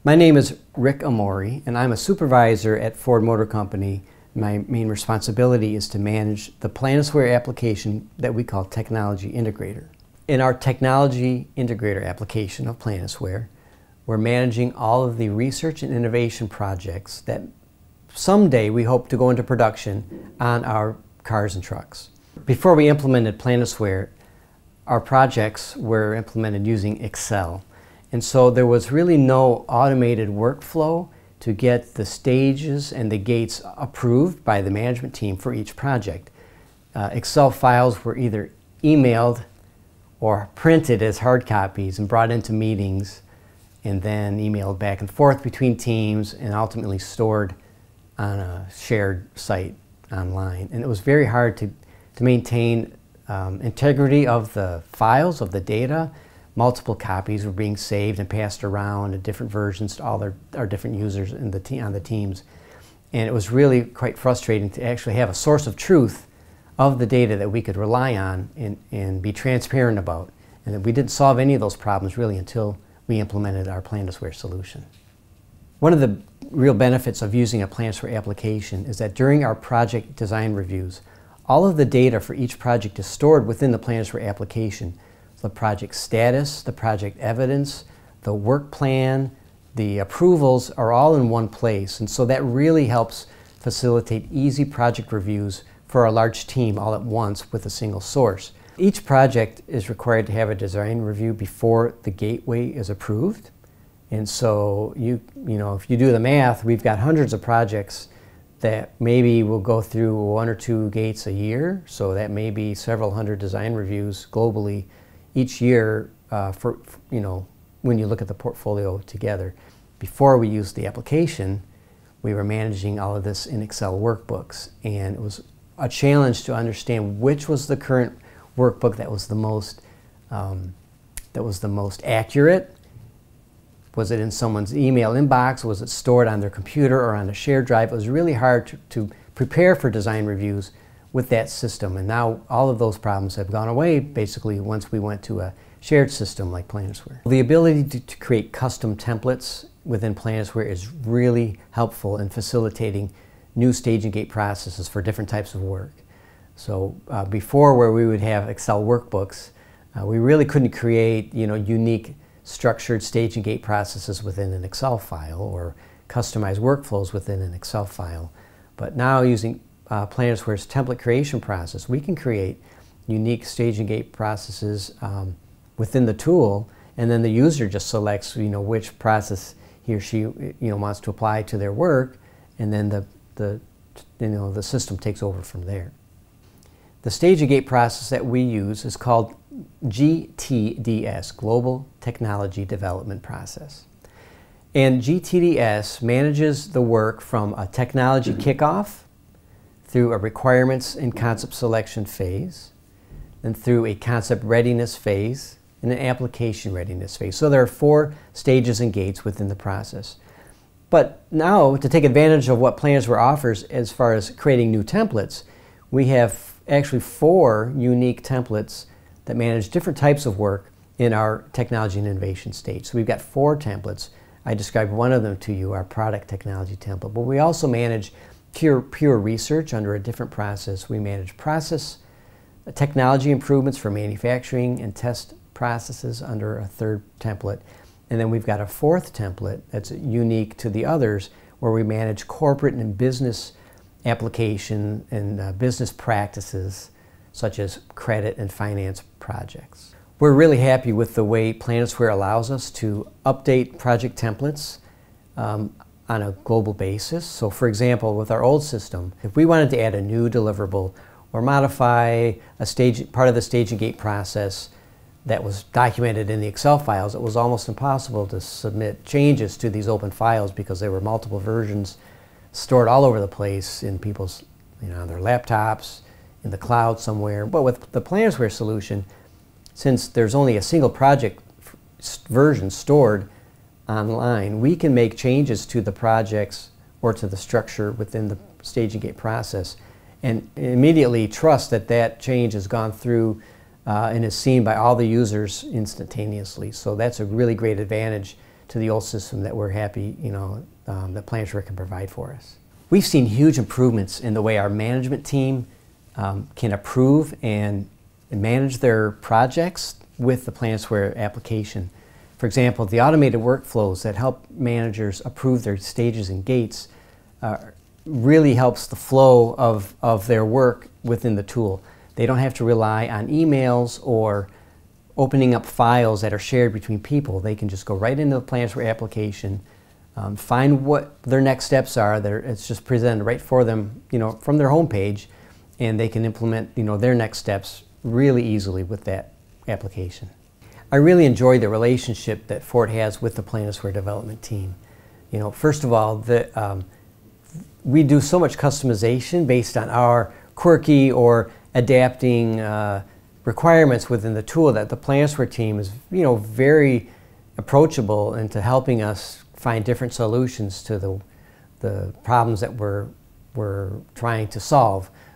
My name is Rick Amori, and I'm a supervisor at Ford Motor Company. My main responsibility is to manage the Planisware application that we call Technology Integrator. In our Technology Integrator application of Planisware, we're managing all of the research and innovation projects that someday we hope to go into production on our cars and trucks. Before we implemented Planisware, our projects were implemented using Excel. And so there was really no automated workflow to get the stages and the gates approved by the management team for each project. Excel files were either emailed or printed as hard copies and brought into meetings and then emailed back and forth between teams and ultimately stored on a shared site online. And it was very hard to maintain integrity of the files, of the data. Multiple copies were being saved and passed around in different versions to all our different users on the teams. And it was really quite frustrating to actually have a source of truth of the data that we could rely on and be transparent about. And that we didn't solve any of those problems really until we implemented our Planisware solution. One of the real benefits of using a Planisware application is that during our project design reviews, all of the data for each project is stored within the Planisware application. The project status, the project evidence, the work plan, the approvals are all in one place. And so that really helps facilitate easy project reviews for a large team all at once with a single source. Each project is required to have a design review before the gateway is approved. And so if you do the math, we've got hundreds of projects that maybe will go through 1 or 2 gates a year. So that may be several hundred design reviews globally each year when you look at the portfolio together. Before we used the application, we were managing all of this in Excel workbooks, and it was a challenge to understand which was the current workbook that was the most accurate. Was it in someone's email inbox? Was it stored on their computer or on a shared drive? It was really hard to prepare for design reviews with that system, and now all of those problems have gone away basically once we went to a shared system like Planisware. The ability to create custom templates within Planisware is really helpful in facilitating new stage and gate processes for different types of work. So before, where we would have Excel workbooks, we really couldn't create unique structured stage and gate processes within an Excel file or customized workflows within an Excel file. But now using Planisware's template creation process, we can create unique stage and gate processes within the tool, and then the user just selects which process he or she wants to apply to their work, and then the system takes over from there. The stage and gate process that we use is called GTDS, Global Technology Development Process. And GTDS manages the work from a technology kickoff through a requirements and concept selection phase, then through a concept readiness phase, and an application readiness phase. So there are 4 stages and gates within the process. But now, to take advantage of what Planisware offers as far as creating new templates, we have actually 4 unique templates that manage different types of work in our technology and innovation stage. So we've got 4 templates. I described one of them to you, our product technology template, but we also manage pure research under a different process. We manage process technology improvements for manufacturing and test processes under a 3rd template. And then we've got a 4th template that's unique to the others, where we manage corporate and business application and business practices such as credit and finance projects. We're really happy with the way Planisware allows us to update project templates on a global basis. So for example, with our old system, if we wanted to add a new deliverable or modify part of the stage and gate process that was documented in the Excel files, it was almost impossible to submit changes to these open files because there were multiple versions stored all over the place in people's, on their laptops, in the cloud somewhere. But with the Planisware solution, since there's only a single project version stored online, we can make changes to the projects or to the structure within the stage and gate process and immediately trust that that change has gone through and is seen by all the users instantaneously. So that's a really great advantage to the old system that we're happy, that Planisware can provide for us. We've seen huge improvements in the way our management team can approve and manage their projects with the Planisware application. For example, the automated workflows that help managers approve their stages and gates really helps the flow of their work within the tool. They don't have to rely on emails or opening up files that are shared between people. They can just go right into the Planisware application, find what their next steps are. It's just presented right for them, from their home page, and they can implement, their next steps really easily with that application. I really enjoy the relationship that Fort has with the Planisware development team. First of all, we do so much customization based on our quirky or adapting requirements within the tool that the Planisware team is, very approachable into helping us find different solutions to the problems that we're trying to solve.